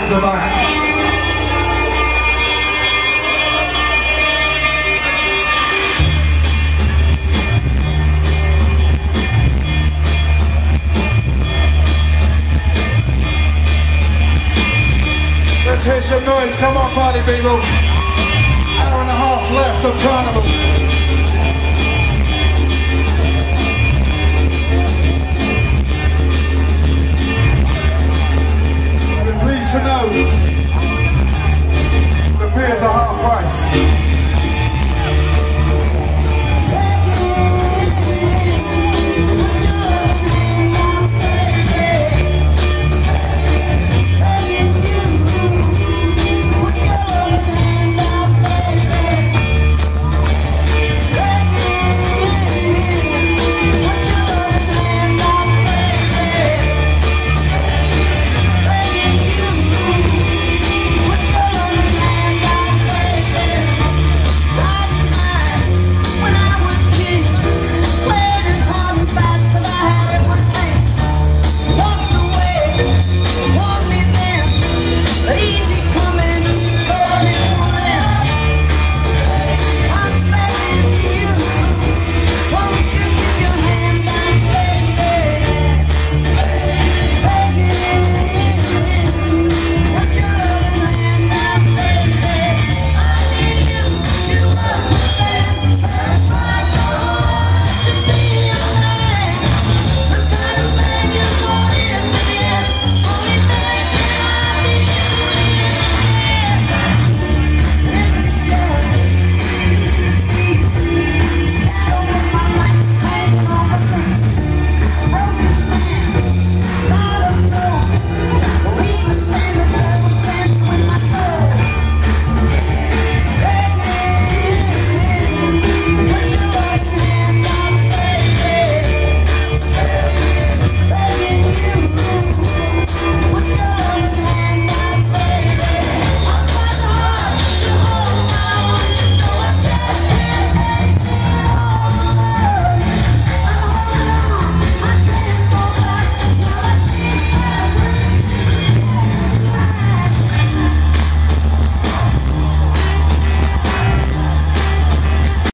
back to back. Let's hear some noise, come on party people. Hour and a half left of Carnival. We're pleased to know the beers are half price.